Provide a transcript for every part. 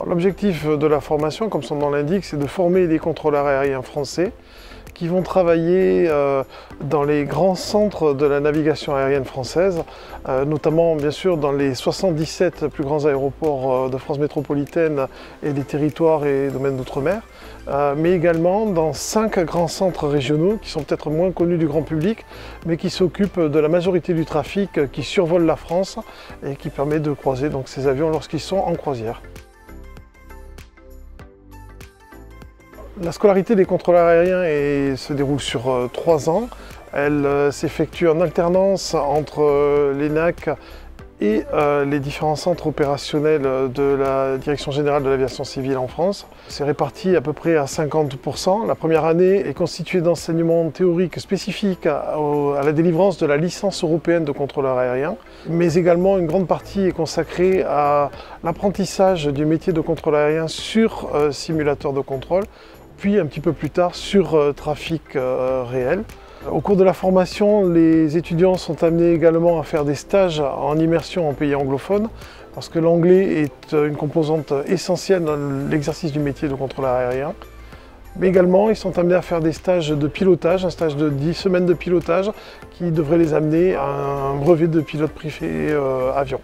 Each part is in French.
L'objectif de la formation, comme son nom l'indique, c'est de former des contrôleurs aériens français qui vont travailler dans les grands centres de la navigation aérienne française, notamment bien sûr dans les 77 plus grands aéroports de France métropolitaine et des territoires et domaines d'outre-mer, mais également dans 5 grands centres régionaux qui sont peut-être moins connus du grand public, mais qui s'occupent de la majorité du trafic qui survole la France et qui permet de croiser donc, ces avions lorsqu'ils sont en croisière. La scolarité des contrôleurs aériens se déroule sur 3 ans. Elle s'effectue en alternance entre l'ENAC et les différents centres opérationnels de la Direction générale de l'aviation civile en France. C'est réparti à peu près à 50%. La première année est constituée d'enseignements théoriques spécifiques à la délivrance de la licence européenne de contrôleur aérien, mais également une grande partie est consacrée à l'apprentissage du métier de contrôleur aérien sur simulateur de contrôle, puis un petit peu plus tard sur trafic réel. Au cours de la formation, les étudiants sont amenés également à faire des stages en immersion en pays anglophone, parce que l'anglais est une composante essentielle dans l'exercice du métier de contrôleur aérien. Mais également, ils sont amenés à faire des stages de pilotage, un stage de 10 semaines de pilotage qui devrait les amener à un brevet de pilote privé avion.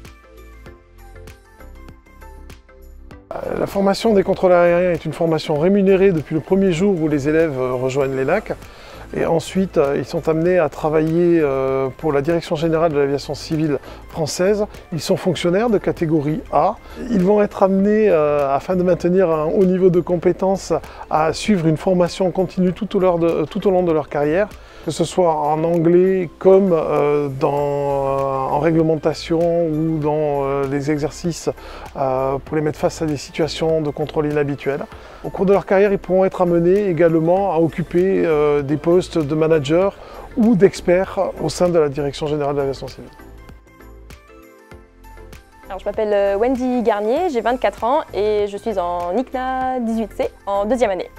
La formation des contrôleurs aériens est une formation rémunérée depuis le premier jour où les élèves rejoignent l'ENAC. Et ensuite, ils sont amenés à travailler pour la Direction générale de l'aviation civile française. Ils sont fonctionnaires de catégorie A. Ils vont être amenés, afin de maintenir un haut niveau de compétences, à suivre une formation continue tout au long de leur carrière, que ce soit en anglais comme en réglementation ou dans les exercices pour les mettre face à des situations de contrôle inhabituelles. Au cours de leur carrière, ils pourront être amenés également à occuper des postes de manager ou d'experts au sein de la Direction générale de l'aviation civile. Alors, je m'appelle Wendy Garnier, j'ai 24 ans et je suis en ICNA 18C en 2e année.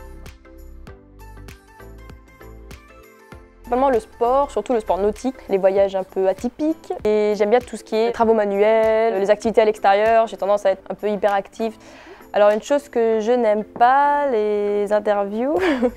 Principalement le sport, surtout le sport nautique, les voyages un peu atypiques. Et j'aime bien tout ce qui est travaux manuels, les activités à l'extérieur, j'ai tendance à être un peu hyperactive. Alors une chose que je n'aime pas, les interviews.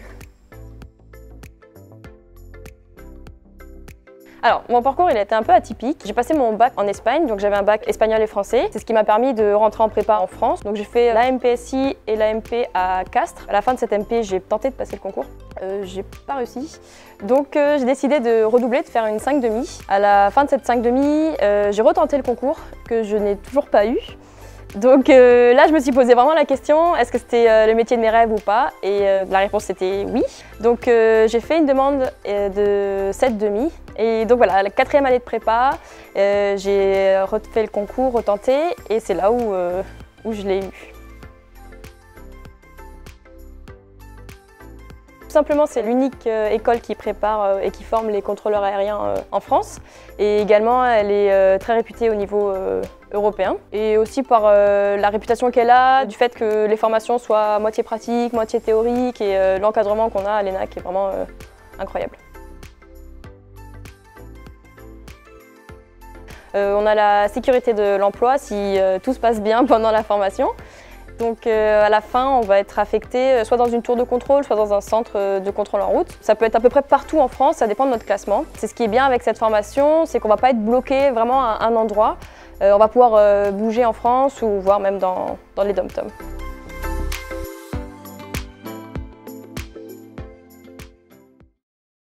Alors, mon parcours, il a été un peu atypique. J'ai passé mon bac en Espagne, donc j'avais un bac espagnol et français. C'est ce qui m'a permis de rentrer en prépa en France. Donc j'ai fait l'AMPSI et l'AMP à Castres. À la fin de cette MP, j'ai tenté de passer le concours. J'ai pas réussi. Donc j'ai décidé de redoubler, de faire une 5,5. À la fin de cette 5,5, j'ai retenté le concours, que je n'ai toujours pas eu. Donc là, je me suis posé vraiment la question, est-ce que c'était le métier de mes rêves ou pas? Et la réponse c'était oui. Donc j'ai fait une demande de 7,5. Et donc voilà, la 4e année de prépa, j'ai refait le concours, retenté, et c'est là où je l'ai eu. Tout simplement, c'est l'unique école qui prépare et qui forme les contrôleurs aériens en France. Et également, elle est très réputée au niveau européen. Et aussi par la réputation qu'elle a, du fait que les formations soient moitié pratiques, moitié théoriques, et l'encadrement qu'on a à l'ENAC est vraiment incroyable. On a la sécurité de l'emploi si tout se passe bien pendant la formation. Donc à la fin, on va être affecté soit dans une tour de contrôle, soit dans un centre de contrôle en route. Ça peut être à peu près partout en France, ça dépend de notre classement. C'est ce qui est bien avec cette formation, c'est qu'on ne va pas être bloqué vraiment à un endroit. On va pouvoir bouger en France ou voire même dans les dom-toms.